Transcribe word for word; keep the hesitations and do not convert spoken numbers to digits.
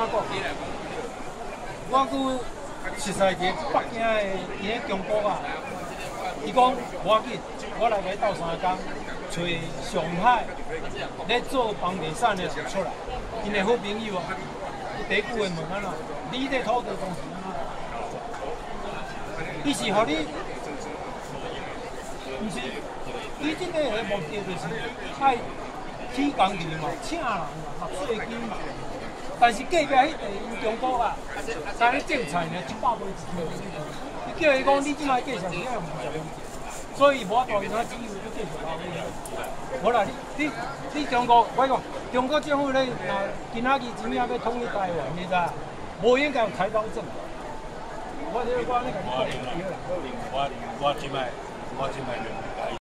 讲？我去熟悉一个北京的伊个中国啊，伊讲无要紧，我来甲伊斗三工，找上海咧做房地产的人出来，因的好朋友啊，伊第一句话问安怎？你这土地公司安怎？伊是互你，毋是，伊即个个目的就是爱起工地嘛，请人嘛，纳税金嘛。但是隔壁迄个因中国啊，在咧种菜呢，一百八一斤。伊叫伊讲，你即摆继续你要唔食问题，所以无法度，因他只有要继续留咧。无啦，你你你中国，我讲中国政府咧，若今仔日真正要统一台湾，你知？无应该有台胞证。我这我咧甲你讲， 我我我即摆我即摆。